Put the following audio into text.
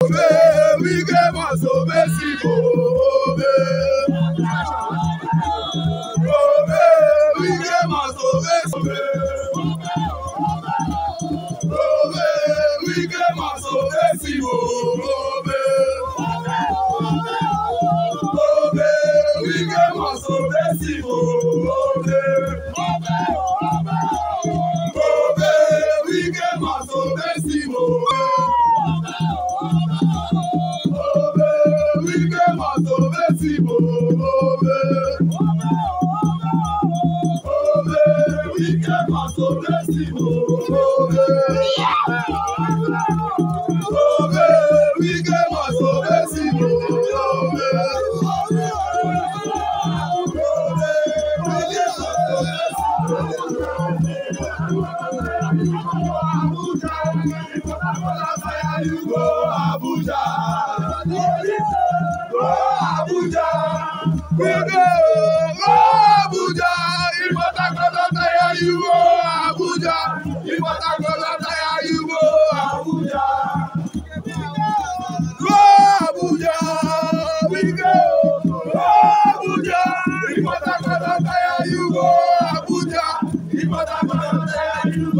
we get more so basic. We get more so basic. We get more so basic. We get more so basic. We get more so basic. We get more so basic. We get more so basic. We get more so basic. You go Abuja, go Abuja, we go.